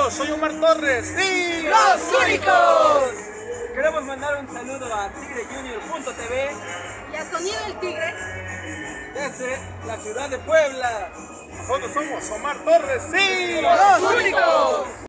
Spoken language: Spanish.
Saludos, soy Omar Torres. ¡Sí! ¡Los únicos! Queremos mandar un saludo a TigreJunior.tv y a Sonido el Tigre desde la ciudad de Puebla. Nosotros somos Omar Torres. ¡Sí! ¡Los únicos!